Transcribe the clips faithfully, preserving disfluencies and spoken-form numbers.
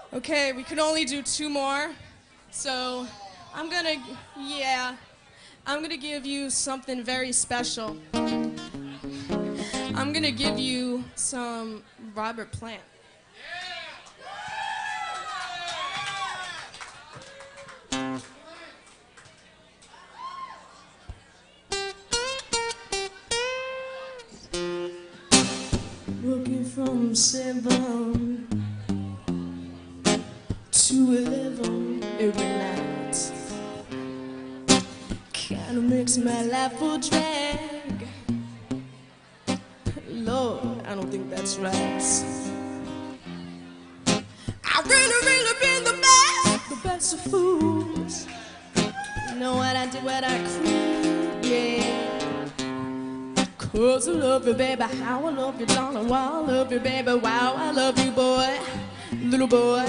Okay, we can only do two more. So I'm gonna, yeah, I'm gonna give you something very special. I'm gonna give you some Robert Plant. Looking from seven to eleven every night, kinda makes my life a drag. Lord, I don't think that's right. I really, really been the best, the best of fools. You know what I did, what I could, yeah. Cause I love you, baby, how I love you, darling, wow, I love you, baby, wow, I love you, boy, little boy.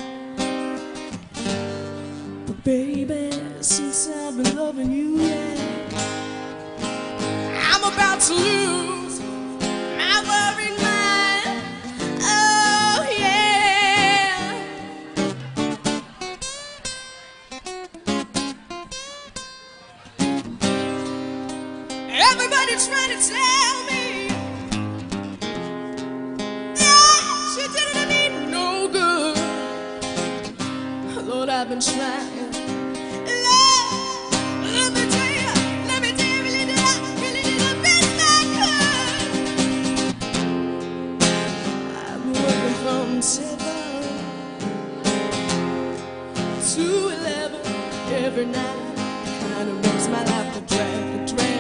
But baby, since I've been loving you, yeah, I'm about to lose my worried mind, oh yeah. Everybody trying to tell me that she didn't mean no good. Lord, I've been trying. Lord, let me tell you, let me tell you, really did I, really did the best I could. I've been working from seven to eleven every night. Kind of makes my life a drag, a drag.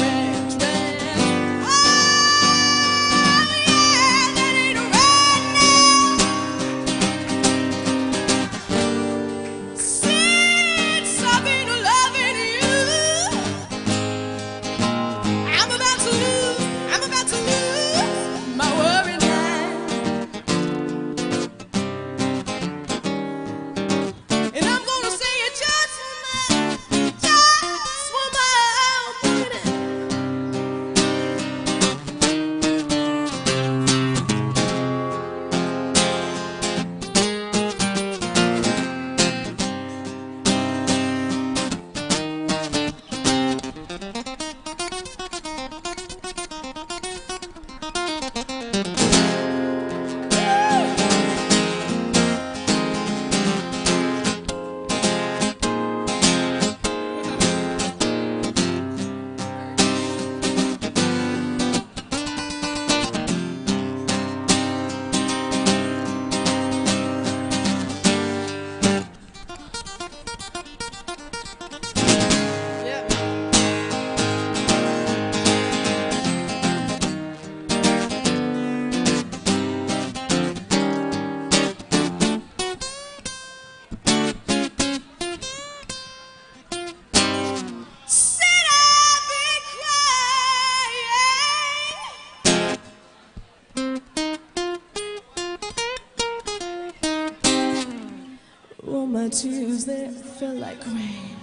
Oh, my tears, they felt like rain.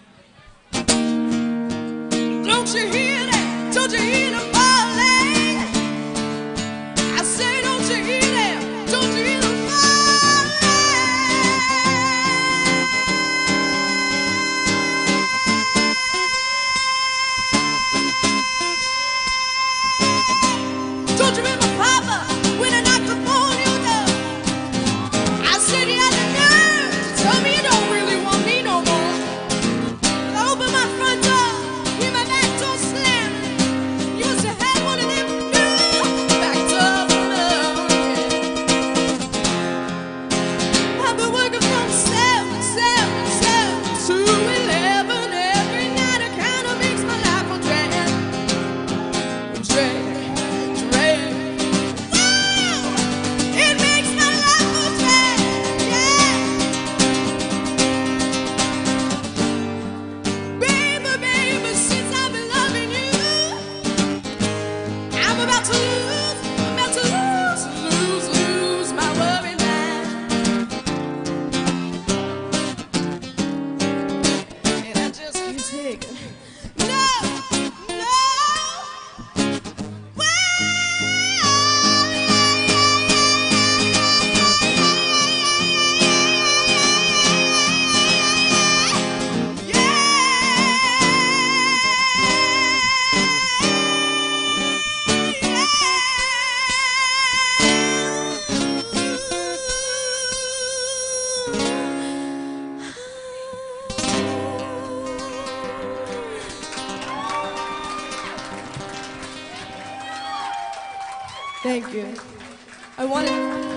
Don't you hear that? Don't you hear them falling? I say, don't you hear them? Don't you hear them falling? Don't you remember Papa when I knocked upon your door? I said, yeah, tell me you don't really want me no more. I opened my front door, hear my back door slam. You said, Thank you. I wanted.